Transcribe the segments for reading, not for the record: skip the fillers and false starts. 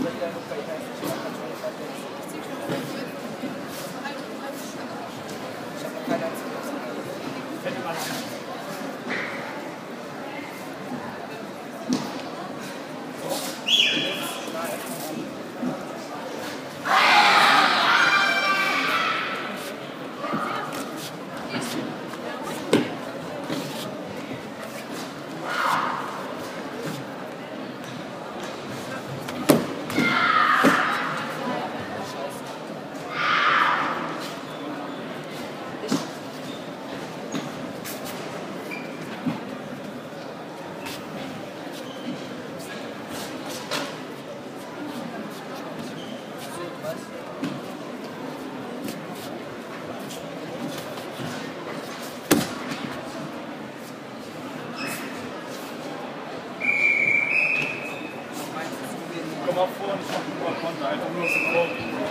Komm mal vor und ich mach ein paar Konter, einfach nur so.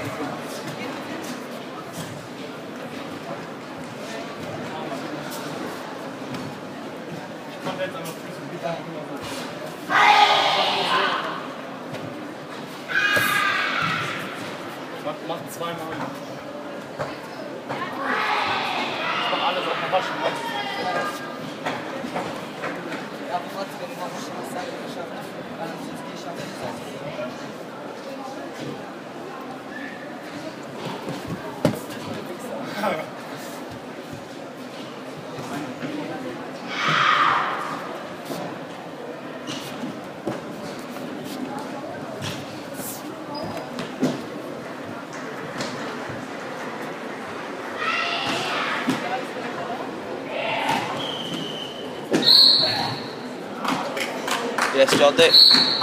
Ich konnte jetzt einfach flüssen, bitte. Mach zweimal. Ich mach alles auf der Waschen. Ja, aber trotzdem habe ich schon was Seite geschafft. Weil ich jetzt nicht auf die Seite. Yes, Jody.